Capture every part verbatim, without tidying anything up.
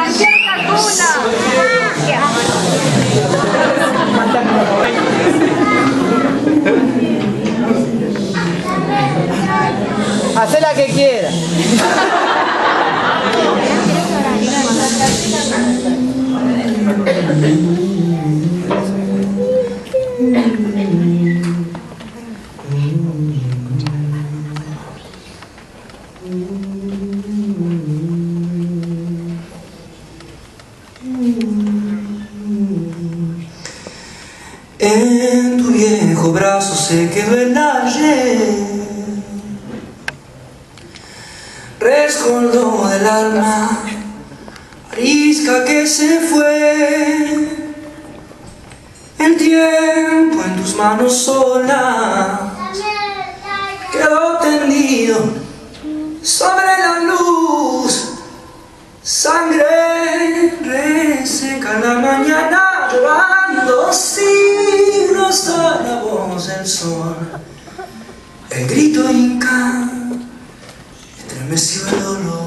Hacé la que quiera. En tu viejo brazo se quedó el ayer, rescoldo del alma, arisca que se fue. El tiempo en tus manos sola quedó tendido sobre la luz. Sangre reseca la mañana llorando signos a la voz del sol. El grito inca estremeció el dolor.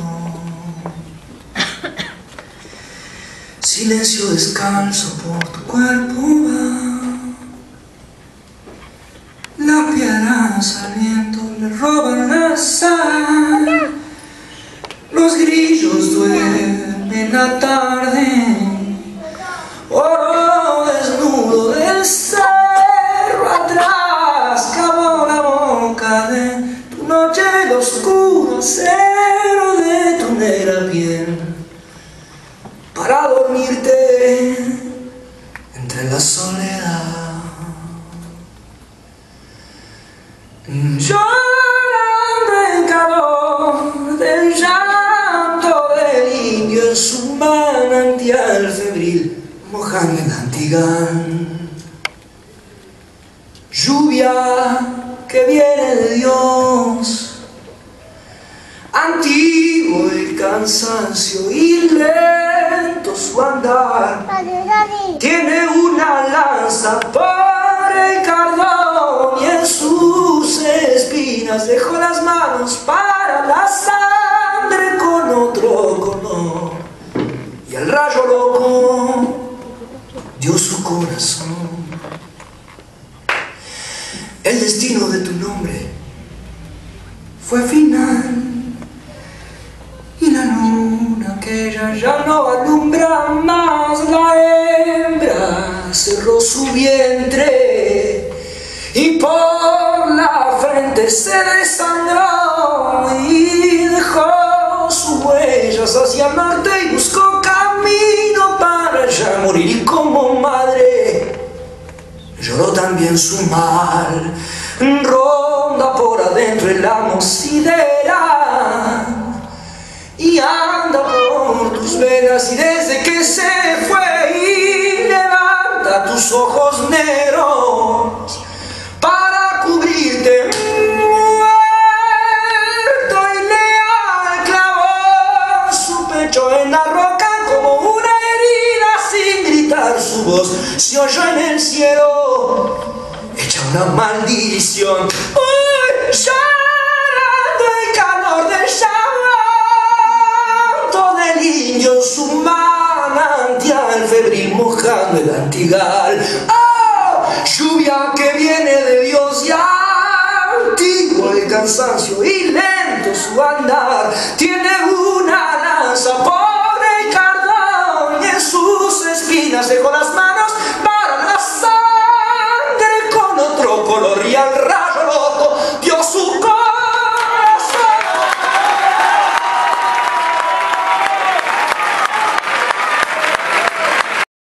Silencio descalzo por tu cuerpo va. Las piedras al viento le roban la sal. Los grillos duermen la tarde. Oro desnudo del cerro atrás. Cavó la boca de tu noche, el oscuro acero de tu negra piel, para dormirte entre la soledad. Llorando el calor del llanto del indio en su manantial febril, mojando el antigán. Lluvia que viene de Dios, antiguo el cansancio y lento su andar. Tiene una lanza por el cardón y en sus espinas dejó las manos para la sangre con otro color. Y el rayo loco dio su corazón. El destino de tu nombre fue final. Y la luna aquella ya no alumbra más. La hembra cerró su vientre y por la frente se desangró y dejó sus huellas hacia el norte y buscó camino para ya morir. Y como madre lloró también su mal. Ronda por adentro el amo sidera y anda por tus venas, y desde que se fue y levanta tus ojos negros para cubrirte, muerto y leal clavó su pecho en la roca como una herida. Sin gritar su voz se oyó en el cielo hecha una maldición. Uy, llorando el calor del llanto del indio, su manantial febril mojando el antigal. ¡Oh! Lluvia que viene de Dios y antiguo el cansancio y lento su andar. Tiene una lanza por